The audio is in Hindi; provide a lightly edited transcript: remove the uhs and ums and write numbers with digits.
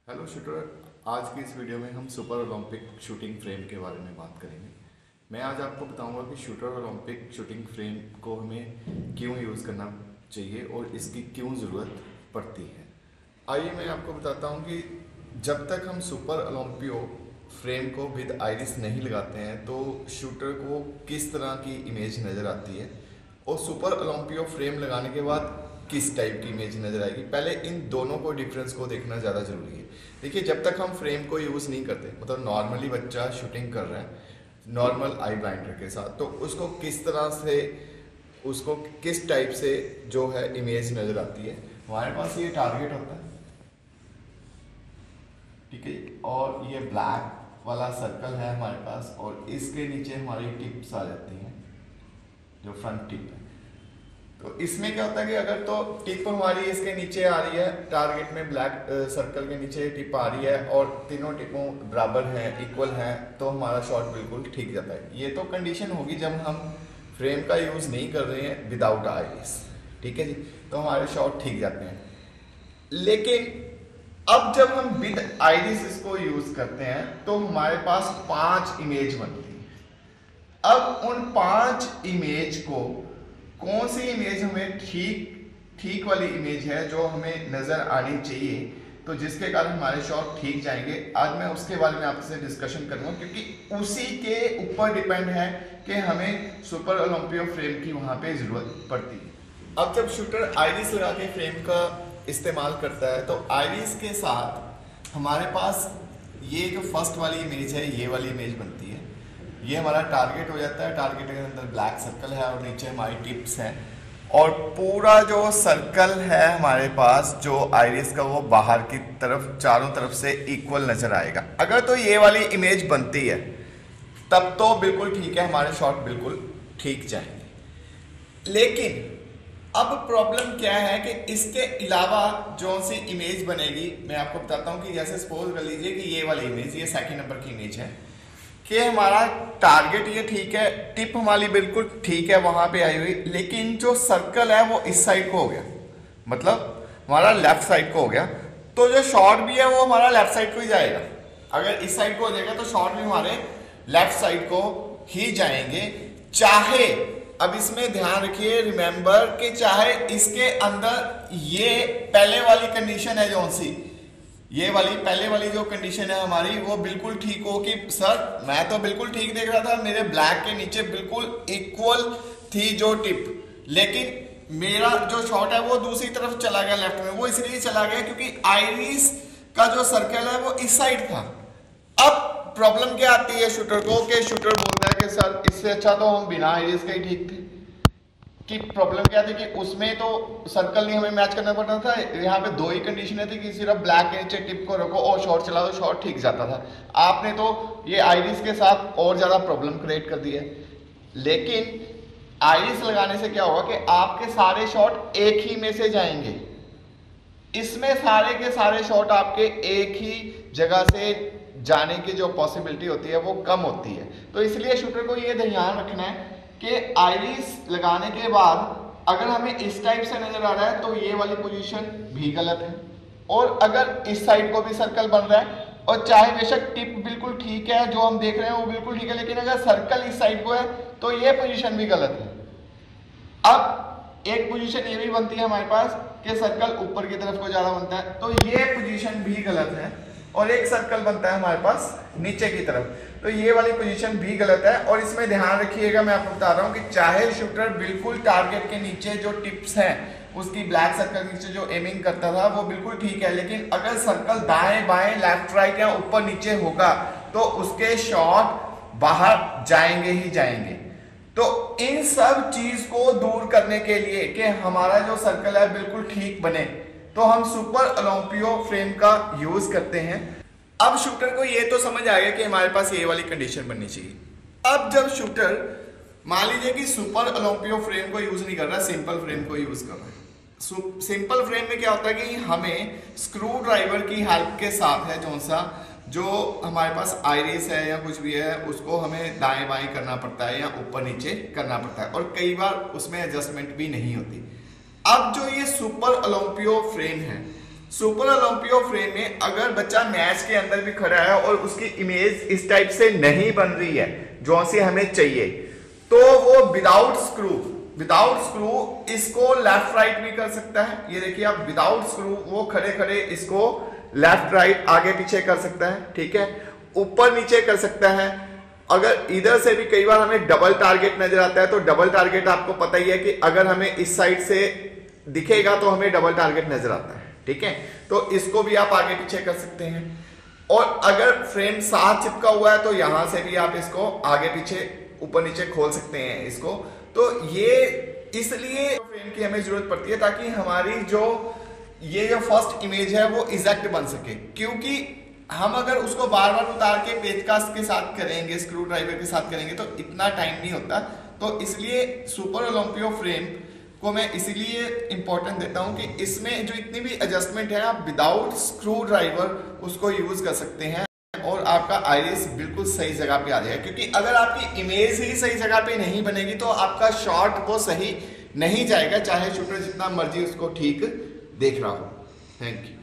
हेलो शूटर, आज की इस वीडियो में हम सुपर ओलंपिक शूटिंग फ्रेम के बारे में बात करेंगे। मैं आज आपको बताऊंगा कि शूटर ओलंपिक शूटिंग फ्रेम को हमें क्यों यूज़ करना चाहिए और इसकी क्यों ज़रूरत पड़ती है। आइए मैं आपको बताता हूं कि जब तक हम सुपर ओलंपियो फ्रेम को विद आइरिस नहीं लगाते हैं तो शूटर को किस तरह की इमेज नज़र आती है और सुपर ओलंपियो फ्रेम लगाने के बाद किस टाइप की इमेज नज़र आएगी। पहले इन दोनों को डिफरेंस को देखना ज़्यादा ज़रूरी है। देखिए, जब तक हम फ्रेम को यूज़ नहीं करते, मतलब नॉर्मली बच्चा शूटिंग कर रहा है नॉर्मल आई ब्लाइंडर के साथ, तो उसको किस तरह से, उसको किस टाइप से जो है इमेज नज़र आती है। हमारे पास ये टारगेट होता है, ठीक है, और ये ब्लैक वाला सर्कल है हमारे पास और इसके नीचे हमारी टिप्स आ जाती हैं, जो फ्रंट टिप है। तो इसमें क्या होता है कि अगर तो टिप हमारी इसके नीचे आ रही है, टारगेट में ब्लैक सर्कल के नीचे टिप आ रही है और तीनों टिपों बराबर हैं, इक्वल हैं, तो हमारा शॉट बिल्कुल ठीक जाता है। ये तो कंडीशन होगी जब हम फ्रेम का यूज़ नहीं कर रहे हैं विदाउट आइरिस, ठीक है जी, तो हमारे शॉट ठीक जाते हैं। लेकिन अब जब हम विद आइरिस इसको यूज़ करते हैं तो हमारे पास 5 इमेज बनती है। अब उन 5 इमेज को कौन सी इमेज हमें ठीक वाली इमेज है जो हमें नजर आनी चाहिए, तो जिसके कारण हमारे शॉट ठीक जाएंगे, आज मैं उसके बारे में आपसे डिस्कशन करूंगा, क्योंकि उसी के ऊपर डिपेंड है कि हमें सुपर ओलंपियो फ्रेम की वहां पे जरूरत पड़ती है। अब जब शूटर आइरिस लगा के फ्रेम का इस्तेमाल करता है तो आइरिस के साथ हमारे पास ये जो फर्स्ट वाली इमेज है, ये वाली इमेज बनती है। ये हमारा टारगेट हो जाता है, टारगेट के अंदर ब्लैक सर्कल है और नीचे हमारी टिप्स हैं और पूरा जो सर्कल है हमारे पास जो आइरिस का, वो बाहर की तरफ चारों तरफ से इक्वल नजर आएगा। अगर तो ये वाली इमेज बनती है तब तो बिल्कुल ठीक है, हमारे शॉट बिल्कुल ठीक जाएंगे। लेकिन अब प्रॉब्लम क्या है कि इसके अलावा जो सी इमेज बनेगी, मैं आपको बताता हूं कि जैसे सपोज कर लीजिए कि ये वाली इमेज, ये सेकंड नंबर की इमेज है कि हमारा टारगेट ये ठीक है, टिप हमारी बिल्कुल ठीक है वहां पे आई हुई, लेकिन जो सर्कल है वो इस साइड को हो गया, मतलब हमारा लेफ्ट साइड को हो गया, तो जो शॉट भी है वो हमारा लेफ्ट साइड को ही जाएगा। अगर इस साइड को हो जाएगा तो शॉट भी हमारे लेफ्ट साइड को ही जाएंगे। चाहे, अब इसमें ध्यान रखिए, रिमेंबर कि चाहे इसके अंदर ये पहले वाली कंडीशन है, जो सी ये वाली पहले वाली जो कंडीशन है हमारी, वो बिल्कुल ठीक हो कि सर मैं तो बिल्कुल ठीक देख रहा था, मेरे ब्लैक के नीचे बिल्कुल इक्वल थी जो टिप, लेकिन मेरा जो शॉट है वो दूसरी तरफ चला गया लेफ्ट में। वो इसलिए चला गया क्योंकि आइरिस का जो सर्कल है वो इस साइड था। अब प्रॉब्लम क्या आती है शूटर को, कि शूटर बोलता है कि सर इससे अच्छा तो हम बिना आइरिस के ही ठीक थे। कि प्रॉब्लम क्या थी कि उसमें तो सर्कल नहीं हमें मैच करना पड़ता था, यहाँ पे 2 ही कंडीशन थी कि सिर्फ ब्लैक के नीचे टिप को रखो और शॉट चला दो, शॉट ठीक जाता था। आपने तो ये आइरिस के साथ और ज्यादा प्रॉब्लम क्रिएट कर दी है। लेकिन आइरिस लगाने से क्या होगा कि आपके सारे शॉट एक ही में से जाएंगे, इसमें सारे के सारे शॉट आपके एक ही जगह से जाने की जो पॉसिबिलिटी होती है वो कम होती है। तो इसलिए शूटर को ये ध्यान रखना है कि आइरिस लगाने के बाद अगर हमें इस टाइप से नजर आ रहा है तो ये वाली पोजीशन भी गलत है, और अगर इस साइड को भी सर्कल बन रहा है और चाहे बेशक टिप बिल्कुल ठीक है, जो हम देख रहे हैं वो बिल्कुल ठीक है, लेकिन अगर सर्कल इस साइड को है तो ये पोजीशन भी गलत है। अब एक पोजीशन ये भी बनती है हमारे पास कि सर्कल ऊपर की तरफ को ज्यादा बनता है, तो ये पोजीशन भी गलत है, और एक सर्कल बनता है हमारे पास नीचे की तरफ, तो ये वाली पोजीशन भी गलत है। और इसमें ध्यान रखिएगा, मैं आपको बता रहा हूं कि चाहे शूटर बिल्कुल टारगेट के नीचे जो टिप्स हैं, उसकी ब्लैक सर्कल के नीचे जो एमिंग करता था वो बिल्कुल ठीक है, लेकिन अगर सर्कल दाएं बाएं लेफ्ट राइट या ऊपर नीचे होगा तो उसके शॉट बाहर जाएंगे ही जाएंगे। तो इन सब चीज को दूर करने के लिए कि हमारा जो सर्कल है बिल्कुल ठीक बने, तो हम सुपर ओलंपियो फ्रेम का यूज करते हैं। अब शूटर को ये तो समझ आ गया कि हमारे पास ये वाली कंडीशन बननी चाहिए। अब जब शूटर मान लीजिए कि सुपर ओलंपियो फ्रेम को यूज नहीं कर रहा, सिंपल फ्रेम को यूज कर रहा है। सिंपल फ्रेम में क्या होता है कि हमें स्क्रू ड्राइवर की हेल्प के साथ है, जो हमारे पास आइरिस है या कुछ भी है, उसको हमें दाएं बाएं करना पड़ता है या ऊपर नीचे करना पड़ता है, और कई बार उसमें एडजस्टमेंट भी नहीं होती। अब जो ये सुपर ओलंपियो फ्रेम है, सुपर ओलंपियो फ्रेम में अगर बच्चा मैच के अंदर भी खड़ा है और उसकी इमेज इस टाइप से नहीं बन रही है जो सी हमें चाहिए, तो वो विदाउट स्क्रू इसको लेफ्ट राइट भी कर सकता है। ये देखिए आप, विदाउट स्क्रू वो खड़े खड़े इसको लेफ्ट राइट आगे पीछे कर सकता है, ठीक है, ऊपर नीचे कर सकता है। अगर इधर से भी कई बार हमें डबल टारगेट नजर आता है, तो डबल टारगेट आपको पता ही है कि अगर हमें इस साइड से दिखेगा तो हमें डबल टारगेट नजर आता है, ठीक है। तो इसको भी आप आगे पीछे कर सकते हैं। और अगर फ्रेम साथ चिपका हुआ है तो यहां से भी आप इसको आगे पीछे ऊपर नीचे खोल सकते हैं इसको। तो ये इसलिए फ्रेम की हमें जरूरत पड़ती है ताकि हमारी जो फर्स्ट इमेज है वो एग्जैक्ट बन सके, क्योंकि हम अगर उसको बार बार उतार के पेचकस के साथ करेंगे, स्क्रू ड्राइवर के साथ करेंगे, तो इतना टाइम नहीं होता। तो इसलिए सुपर ओलंपियो फ्रेम को मैं इसीलिए इंपॉर्टेंट देता हूं कि इसमें जो इतनी भी एडजस्टमेंट है आप विदाउट स्क्रू ड्राइवर उसको यूज कर सकते हैं और आपका आइरिस बिल्कुल सही जगह पे आ जाएगा। क्योंकि अगर आपकी इमेज ही सही जगह पे नहीं बनेगी तो आपका शॉट वो सही नहीं जाएगा, चाहे शूटर जितना मर्जी उसको ठीक देख रहा हो। Thank you.